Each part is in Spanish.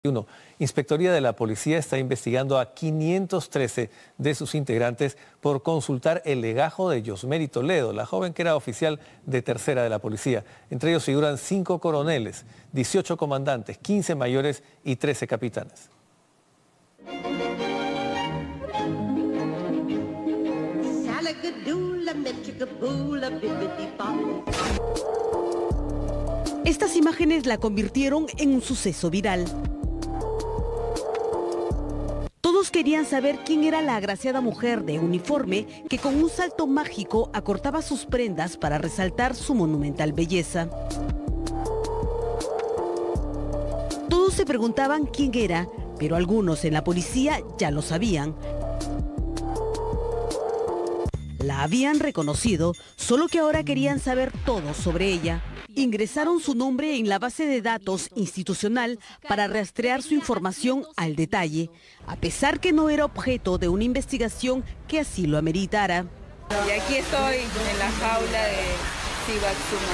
Inspectoría de la Policía está investigando a 513 de sus integrantes por consultar el legajo de Yosmery Toledo, la joven que era oficial de tercera de la policía. Entre ellos figuran 5 coroneles, 18 comandantes, 15 mayores y 13 capitanes. Estas imágenes la convirtieron en un suceso viral. Todos querían saber quién era la agraciada mujer de uniforme que con un salto mágico acortaba sus prendas para resaltar su monumental belleza. Todos se preguntaban quién era, pero algunos en la policía ya lo sabían. La habían reconocido, solo que ahora querían saber todo sobre ella. Ingresaron su nombre en la base de datos institucional para rastrear su información al detalle, a pesar que no era objeto de una investigación que así lo ameritara. Y aquí estoy en la jaula de Cibaxuma.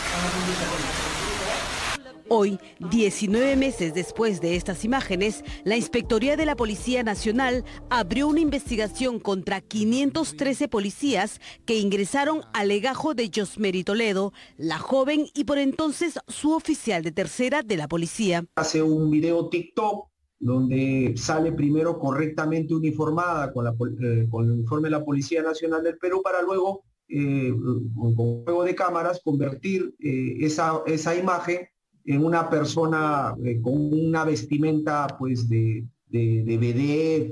Hoy, 19 meses después de estas imágenes, la Inspectoría de la Policía Nacional abrió una investigación contra 513 policías que ingresaron al legajo de Yosmery Toledo, la joven y por entonces su oficial de tercera de la policía. Hace un video TikTok donde sale primero correctamente uniformada con el uniforme de la Policía Nacional del Perú para luego, con juego de cámaras, convertir esa imagen en una persona con una vestimenta pues de vedette,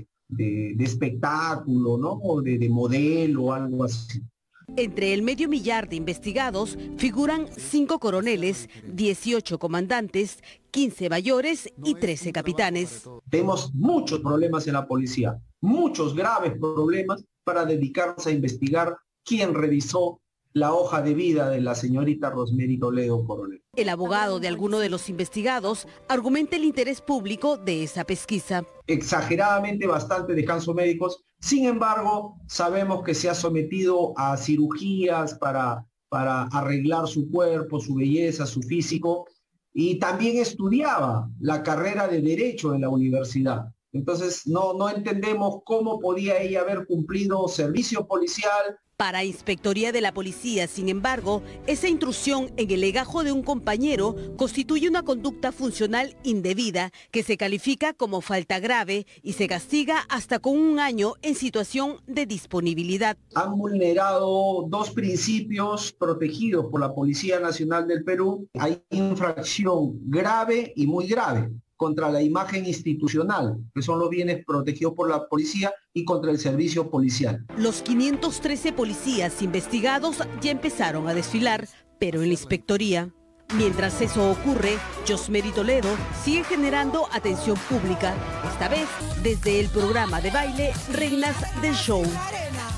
de espectáculo, ¿no? O de modelo o algo así. Entre el medio millar de investigados figuran 5 coroneles, 18 comandantes, 15 mayores y 13 capitanes. Tenemos muchos problemas en la policía, muchos graves problemas para dedicarnos a investigar quién revisó la hoja de vida de la señorita Yosmery Toledo, coronel. El abogado de alguno de los investigados argumenta el interés público de esa pesquisa. Exageradamente bastante descansos médicos, sin embargo, sabemos que se ha sometido a cirugías para arreglar su cuerpo, su belleza, su físico, y también estudiaba la carrera de Derecho en la universidad. Entonces, no entendemos cómo podía ella haber cumplido servicio policial. Para Inspectoría de la Policía, sin embargo, esa intrusión en el legajo de un compañero constituye una conducta funcional indebida que se califica como falta grave y se castiga hasta con 1 año en situación de disponibilidad. Han vulnerado 2 principios protegidos por la Policía Nacional del Perú. Hay infracción grave y muy grave contra la imagen institucional, que son los bienes protegidos por la policía, y contra el servicio policial. Los 513 policías investigados ya empezaron a desfilar, pero en la inspectoría. Mientras eso ocurre, Yosmery Toledo sigue generando atención pública, esta vez desde el programa de baile Reinas del Show.